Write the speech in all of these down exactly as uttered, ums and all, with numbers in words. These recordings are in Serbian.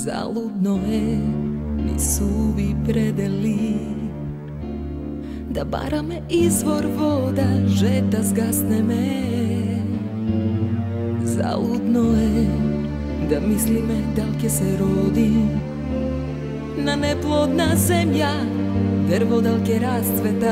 Zaludno je, nisu vi predeli, da bara me izvor voda, žeta zgasne me. Zaludno je, da misli me dalke se rodi, na neplodna zemlja, drvo dalke rascveta.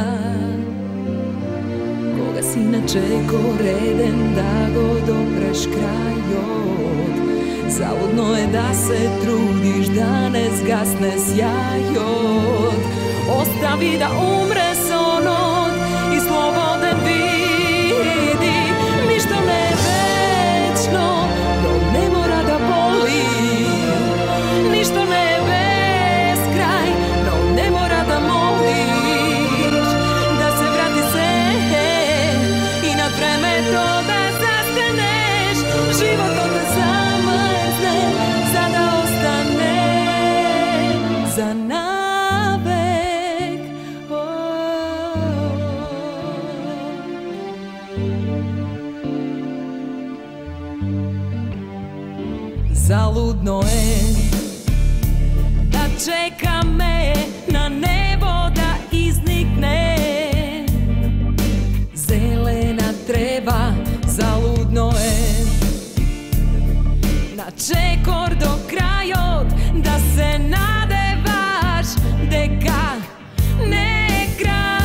Koga si načeko reden, da go dopreš krajot. Zaludno je da se trudiš, da ne zgasne sjajot. Ostavi da umre sonot i slobodan vidi. Ništa ne večno, no ne mora da boli. Ništa ne beskraj, no ne mora da moliš. Da se vrati se i nad vreme to da zastaneš. Život to te zamrzne, sada ostane za navek. Zaludno je da čeka me na nebo da iznikne zelena treva. Zaludno je na čekor do krajot da se nadevaš deka ne kraj.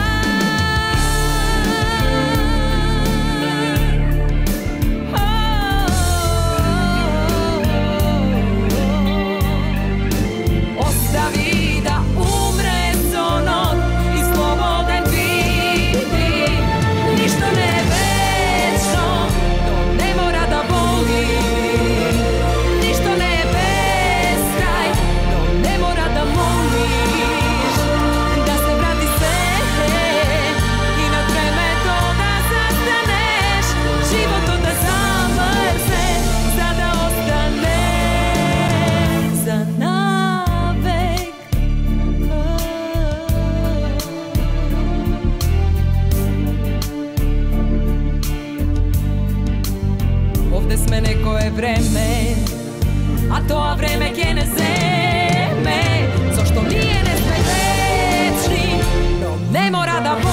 Ostavi da umre sonot i slobodan vidi. Ništa ne večno, to ne mora da boli. Ništa ne beskraj, no ne mora da moliš. Da se vrati se i nad vreme to da zastaneš. Život to da zamrzne, sada ostane za navek. Ovde sme neko je vreme, a to a vreme kjene zeme. Zašto nije ne sme večni, no ne mora da